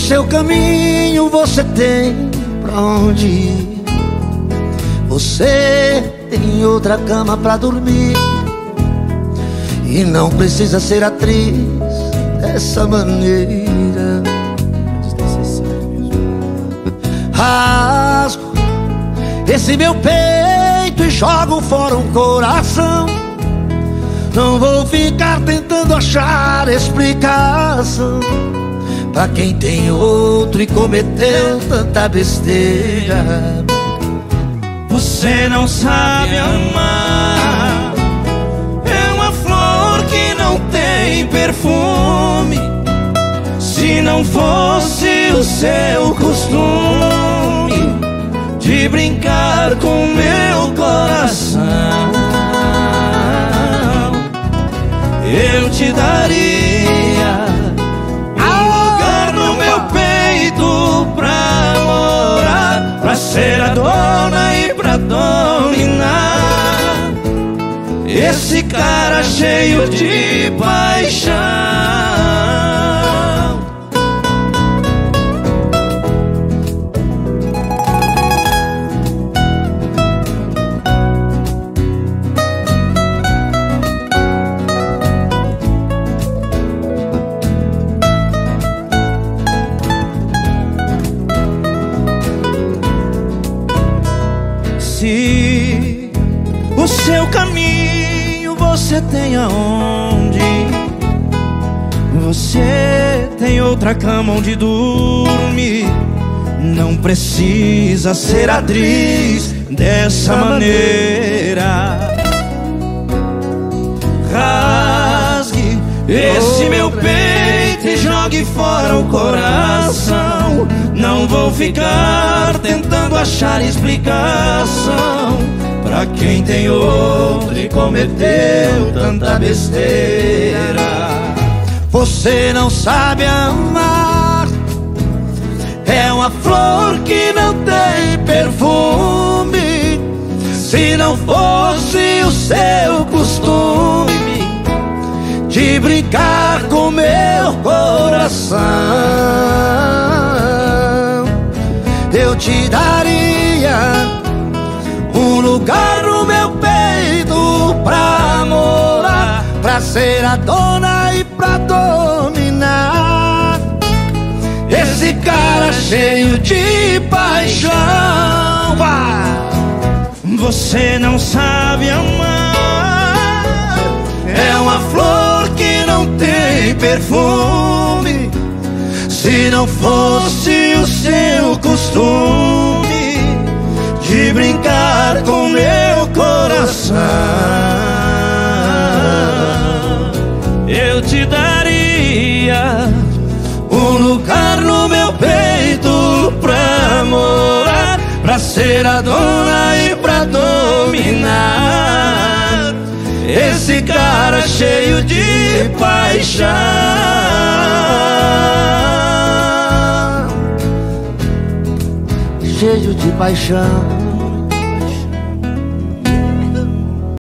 seu caminho você tem pra onde ir. Você tem outra cama pra dormir e não precisa ser atriz dessa maneira. Rasgo esse meu peito e jogo fora um coração. Não vou ficar tentando achar explicação pra quem tem outro e cometeu tanta besteira. Você não sabe amar, é uma flor que não tem perfume. Se não fosse o seu costume de brincar com meu coração, eu te daria um lugar no meu peito pra morar, pra ser a dona e pra dominar esse cara cheio de paixão. Se o seu caminho você tem aonde ir, você tem outra cama onde dormir, não precisa ser atriz dessa maneira. Rasgue esse meu peito e jogue fora o coração. Não vou ficar tentando achar explicação pra quem tem outro e cometeu tanta besteira. Você não sabe amar, é uma flor que não tem perfume. Se não fosse o seu costume de brincar com meu coração, eu te daria um lugar no meu peito pra morar, pra ser a dona e pra dominar esse cara cheio de paixão. Você não sabe amar, é uma flor que não tem perfume. Se não fosse o seu costume de brincar com meu coração, eu te daria um lugar no meu peito pra morar, pra ser a dona e pra dominar esse cara cheio de paixão. Cheio de paixão.